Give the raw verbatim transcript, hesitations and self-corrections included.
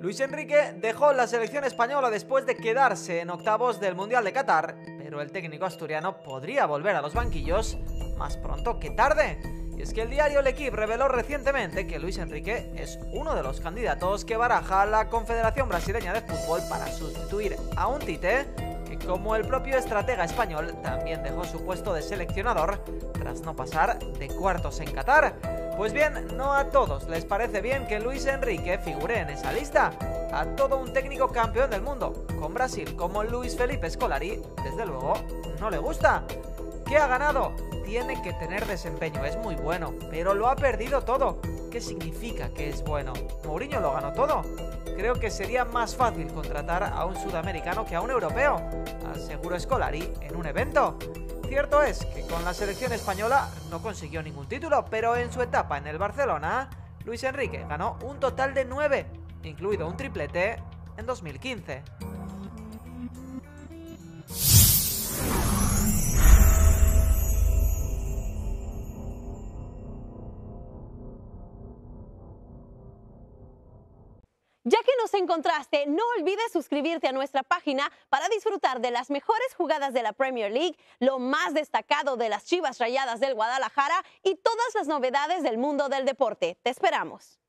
Luis Enrique dejó la selección española después de quedarse en octavos del Mundial de Qatar, pero el técnico asturiano podría volver a los banquillos más pronto que tarde. Y es que el diario L'Equipe reveló recientemente que Luis Enrique es uno de los candidatos que baraja la Confederación Brasileña de Fútbol para sustituir a un Tite que, como el propio estratega español, también dejó su puesto de seleccionador tras no pasar de cuartos en Qatar. Pues bien, no a todos les parece bien que Luis Enrique figure en esa lista. A todo un técnico campeón del mundo con Brasil como Luis Felipe Scolari, desde luego, no le gusta. ¿Qué ha ganado? Tiene que tener desempeño, es muy bueno, pero lo ha perdido todo. ¿Qué significa que es bueno? Mourinho lo ganó todo. Creo que sería más fácil contratar a un sudamericano que a un europeo, aseguró Scolari en un evento. Cierto es que con la selección española no consiguió ningún título, pero en su etapa en el Barcelona, Luis Enrique ganó un total de nueve, incluido un triplete en dos mil quince. Ya que nos encontraste, no olvides suscribirte a nuestra página para disfrutar de las mejores jugadas de la Premier League, lo más destacado de las Chivas Rayadas del Guadalajara y todas las novedades del mundo del deporte. Te esperamos.